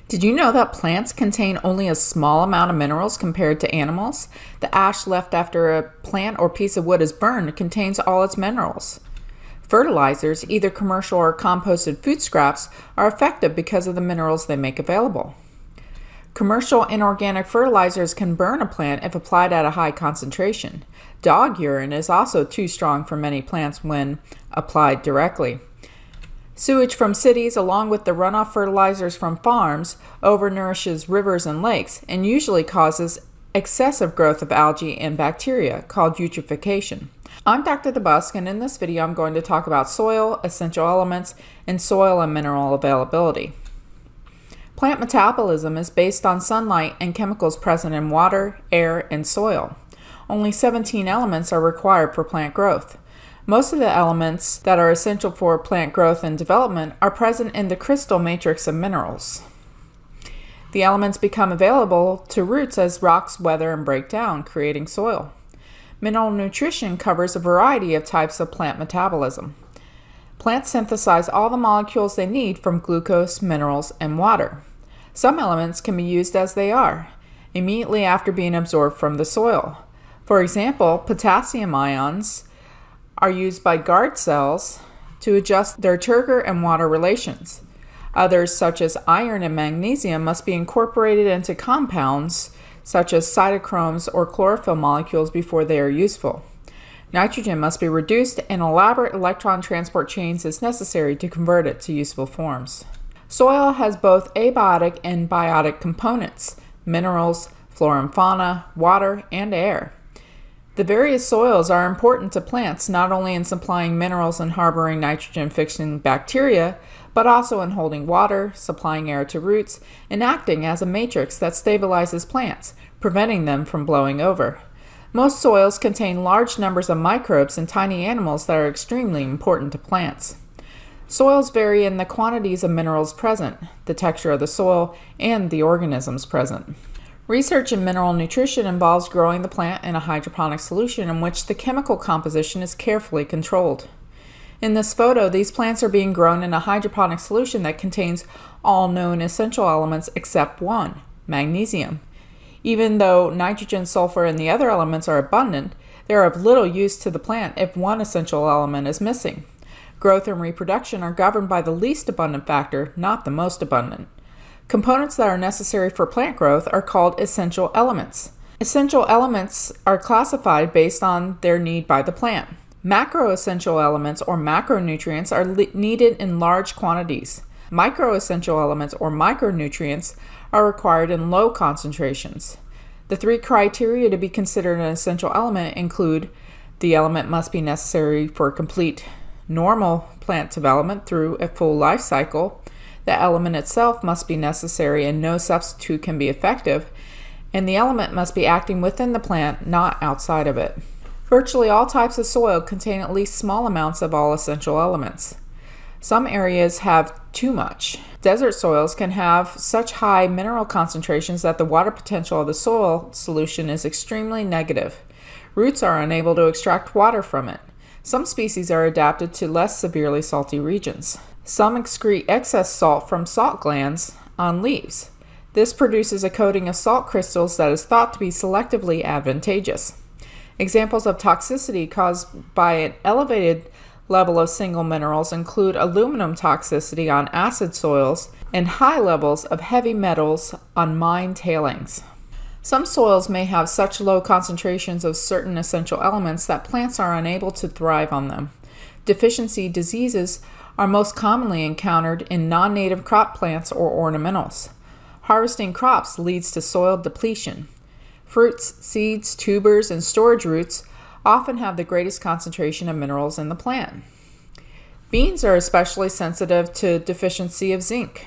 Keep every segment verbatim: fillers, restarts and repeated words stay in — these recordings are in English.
Did you know that plants contain only a small amount of minerals compared to animals? The ash left after a plant or piece of wood is burned contains all its minerals. Fertilizers, either commercial or composted food scraps, are effective because of the minerals they make available. Commercial inorganic fertilizers can burn a plant if applied at a high concentration. Dog urine is also too strong for many plants when applied directly. Sewage from cities, along with the runoff fertilizers from farms, overnourishes rivers and lakes and usually causes excessive growth of algae and bacteria, called eutrophication. I'm Doctor DeBusk, and in this video I'm going to talk about soil, essential elements, and soil and mineral availability. Plant metabolism is based on sunlight and chemicals present in water, air, and soil. Only seventeen elements are required for plant growth. Most of the elements that are essential for plant growth and development are present in the crystal matrix of minerals. The elements become available to roots as rocks weather and break down, creating soil. Mineral nutrition covers a variety of types of plant metabolism. Plants synthesize all the molecules they need from glucose, minerals, and water. Some elements can be used as they are, immediately after being absorbed from the soil. For example, potassium ions are used by guard cells to adjust their turgor and water relations. Others, such as iron and magnesium, must be incorporated into compounds such as cytochromes or chlorophyll molecules before they are useful. Nitrogen must be reduced, and elaborate electron transport chains is necessary to convert it to useful forms. Soil has both abiotic and biotic components: minerals, flora and fauna, water, and air. The various soils are important to plants not only in supplying minerals and harboring nitrogen-fixing bacteria, but also in holding water, supplying air to roots, and acting as a matrix that stabilizes plants, preventing them from blowing over. Most soils contain large numbers of microbes and tiny animals that are extremely important to plants. Soils vary in the quantities of minerals present, the texture of the soil, and the organisms present. Research in mineral nutrition involves growing the plant in a hydroponic solution in which the chemical composition is carefully controlled. In this photo, these plants are being grown in a hydroponic solution that contains all known essential elements except one, magnesium. Even though nitrogen, sulfur, and the other elements are abundant, they are of little use to the plant if one essential element is missing. Growth and reproduction are governed by the least abundant factor, not the most abundant. Components that are necessary for plant growth are called essential elements. Essential elements are classified based on their need by the plant. Macroessential elements or macronutrients are needed in large quantities. Microessential elements or micronutrients are required in low concentrations. The three criteria to be considered an essential element include: the element must be necessary for complete normal plant development through a full life cycle, the element itself must be necessary and no substitute can be effective, and the element must be acting within the plant, not outside of it. Virtually all types of soil contain at least small amounts of all essential elements. Some areas have too much. Desert soils can have such high mineral concentrations that the water potential of the soil solution is extremely negative. Roots are unable to extract water from it. Some species are adapted to less severely salty regions. Some excrete excess salt from salt glands on leaves. This produces a coating of salt crystals that is thought to be selectively advantageous. Examples of toxicity caused by an elevated level of single minerals include aluminum toxicity on acid soils and high levels of heavy metals on mine tailings. Some soils may have such low concentrations of certain essential elements that plants are unable to thrive on them. Deficiency diseases are most commonly encountered in non-native crop plants or ornamentals. Harvesting crops leads to soil depletion. Fruits, seeds, tubers, and storage roots often have the greatest concentration of minerals in the plant. Beans are especially sensitive to deficiency of zinc.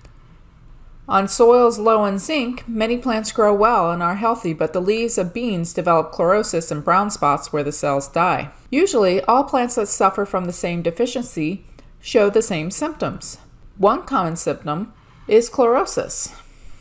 On soils low in zinc, many plants grow well and are healthy, but the leaves of beans develop chlorosis and brown spots where the cells die. Usually, all plants that suffer from the same deficiency show the same symptoms. One common symptom is chlorosis.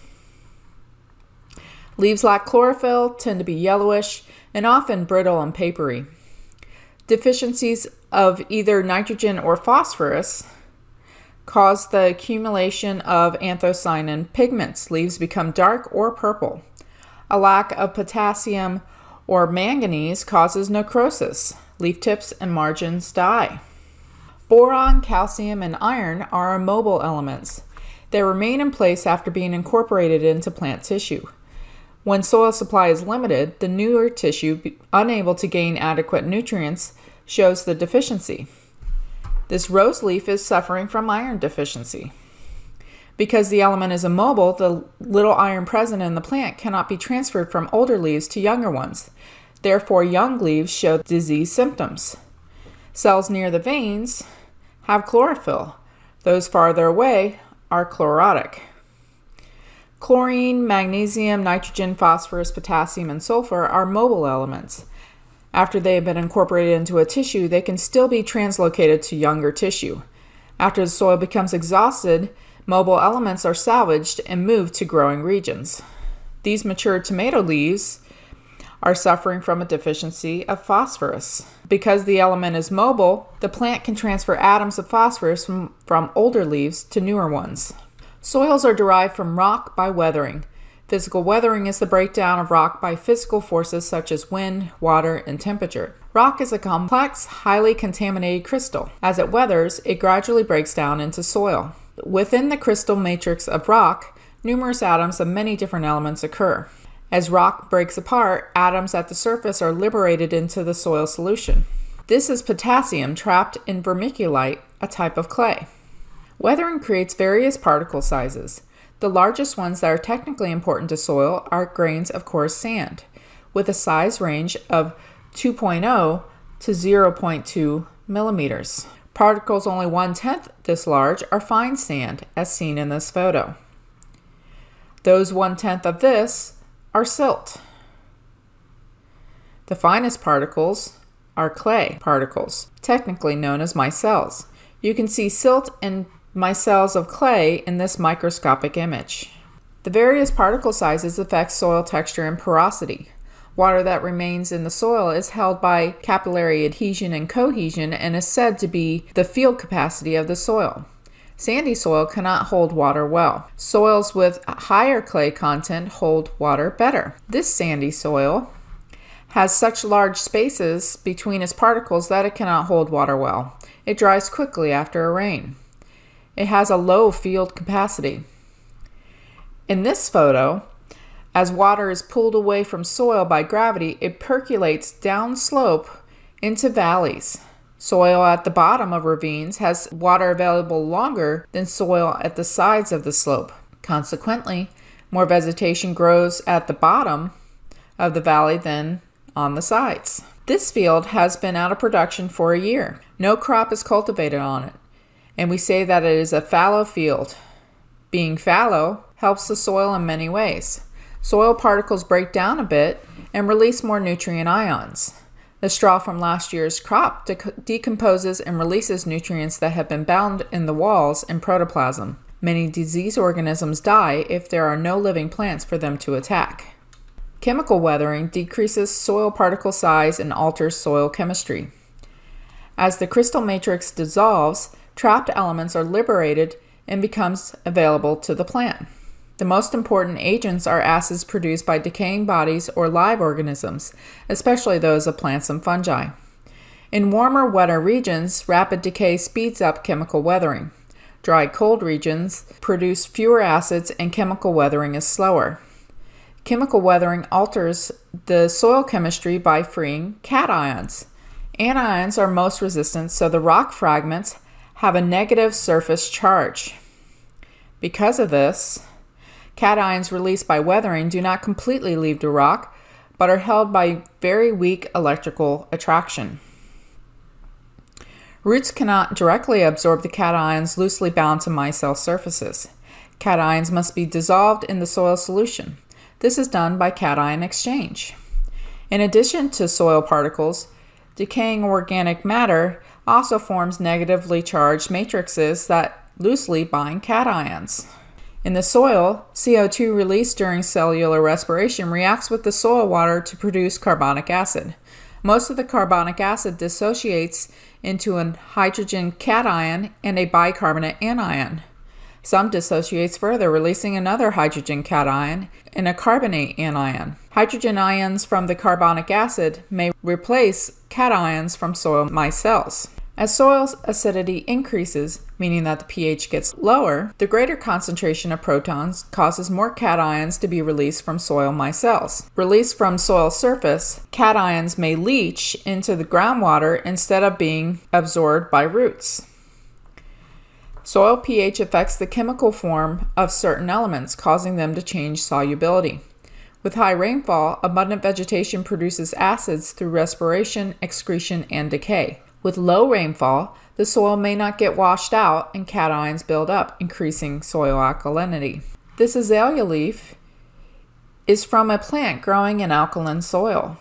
Leaves lack chlorophyll, tend to be yellowish, and often brittle and papery. Deficiencies of either nitrogen or phosphorus cause the accumulation of anthocyanin pigments. Leaves become dark or purple. A lack of potassium or manganese causes necrosis. Leaf tips and margins die. Boron, calcium, and iron are immobile elements. They remain in place after being incorporated into plant tissue. When soil supply is limited, the newer tissue, unable to gain adequate nutrients, shows the deficiency. This rose leaf is suffering from iron deficiency. Because the element is immobile, the little iron present in the plant cannot be transferred from older leaves to younger ones. Therefore, young leaves show disease symptoms. Cells near the veins have chlorophyll. Those farther away are chlorotic. Chlorine, magnesium, nitrogen, phosphorus, potassium, and sulfur are mobile elements. After they have been incorporated into a tissue, they can still be translocated to younger tissue. After the soil becomes exhausted, mobile elements are salvaged and moved to growing regions. These mature tomato leaves are suffering from a deficiency of phosphorus. Because the element is mobile, the plant can transfer atoms of phosphorus from, from older leaves to newer ones. Soils are derived from rock by weathering. Physical weathering is the breakdown of rock by physical forces such as wind, water, and temperature. Rock is a complex, highly contaminated crystal. As it weathers, it gradually breaks down into soil. Within the crystal matrix of rock, numerous atoms of many different elements occur. As rock breaks apart, atoms at the surface are liberated into the soil solution. This is potassium trapped in vermiculite, a type of clay. Weathering creates various particle sizes. The largest ones that are technically important to soil are grains of coarse sand, with a size range of two point zero to zero point two millimeters. Particles only one-tenth this large are fine sand, as seen in this photo. Those one-tenth of this are silt. The finest particles are clay particles, technically known as micelles. You can see silt and micelles of clay in this microscopic image. The various particle sizes affect soil texture and porosity. Water that remains in the soil is held by capillary adhesion and cohesion and is said to be the field capacity of the soil. Sandy soil cannot hold water well. Soils with higher clay content hold water better. This sandy soil has such large spaces between its particles that it cannot hold water well. It dries quickly after a rain. It has a low field capacity. In this photo, as water is pulled away from soil by gravity, it percolates downslope into valleys. Soil at the bottom of ravines has water available longer than soil at the sides of the slope. Consequently, more vegetation grows at the bottom of the valley than on the sides. This field has been out of production for a year. No crop is cultivated on it, and we say that it is a fallow field. Being fallow helps the soil in many ways. Soil particles break down a bit and release more nutrient ions. The straw from last year's crop de decomposes and releases nutrients that have been bound in the walls and protoplasm. Many disease organisms die if there are no living plants for them to attack. Chemical weathering decreases soil particle size and alters soil chemistry. As the crystal matrix dissolves, trapped elements are liberated and becomes available to the plant. The most important agents are acids produced by decaying bodies or live organisms, especially those of plants and fungi. In warmer, wetter regions, rapid decay speeds up chemical weathering. Dry, cold regions produce fewer acids and chemical weathering is slower. Chemical weathering alters the soil chemistry by freeing cations. Anions are most resistant, so the rock fragments have a negative surface charge. Because of this, cations released by weathering do not completely leave the rock, but are held by very weak electrical attraction. Roots cannot directly absorb the cations loosely bound to micelle surfaces. Cations must be dissolved in the soil solution. This is done by cation exchange. In addition to soil particles, decaying organic matter also forms negatively charged matrices that loosely bind cations. In the soil, C O two released during cellular respiration reacts with the soil water to produce carbonic acid. Most of the carbonic acid dissociates into a hydrogen cation and a bicarbonate anion. Some dissociates further, releasing another hydrogen cation and a carbonate anion. Hydrogen ions from the carbonic acid may replace cations from soil micelles. As soil's acidity increases, meaning that the pH gets lower, the greater concentration of protons causes more cations to be released from soil micelles. Released from soil surface, cations may leach into the groundwater instead of being absorbed by roots. Soil pH affects the chemical form of certain elements, causing them to change solubility. With high rainfall, abundant vegetation produces acids through respiration, excretion, and decay. With low rainfall, the soil may not get washed out and cations build up, increasing soil alkalinity. This azalea leaf is from a plant growing in alkaline soil.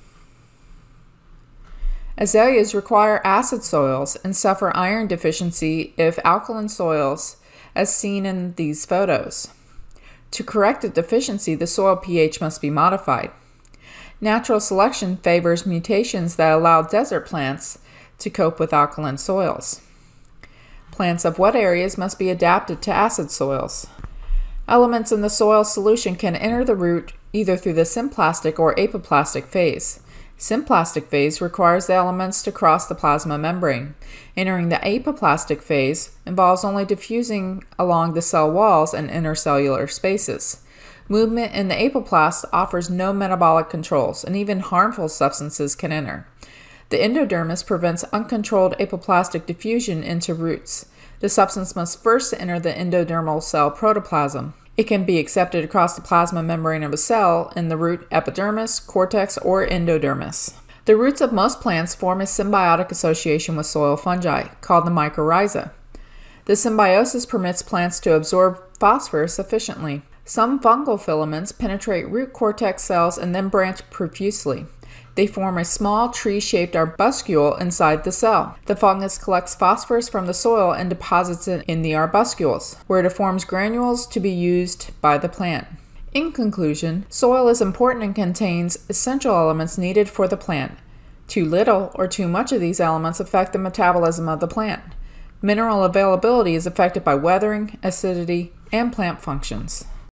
Azaleas require acid soils and suffer iron deficiency if alkaline soils, as seen in these photos. To correct the deficiency, the soil pH must be modified. Natural selection favors mutations that allow desert plants to cope with alkaline soils. Plants of wet areas must be adapted to acid soils. Elements in the soil solution can enter the root either through the symplastic or apoplastic phase. Symplastic phase requires the elements to cross the plasma membrane. Entering the apoplastic phase involves only diffusing along the cell walls and intercellular spaces. Movement in the apoplast offers no metabolic controls, and even harmful substances can enter. The endodermis prevents uncontrolled apoplastic diffusion into roots. The substance must first enter the endodermal cell protoplasm. It can be accepted across the plasma membrane of a cell in the root epidermis, cortex, or endodermis. The roots of most plants form a symbiotic association with soil fungi, called the mycorrhizae. The symbiosis permits plants to absorb phosphorus efficiently. Some fungal filaments penetrate root cortex cells and then branch profusely. They form a small tree-shaped arbuscule inside the cell. The fungus collects phosphorus from the soil and deposits it in the arbuscules, where it forms granules to be used by the plant. In conclusion, soil is important and contains essential elements needed for the plant. Too little or too much of these elements affect the metabolism of the plant. Mineral availability is affected by weathering, acidity, and plant functions.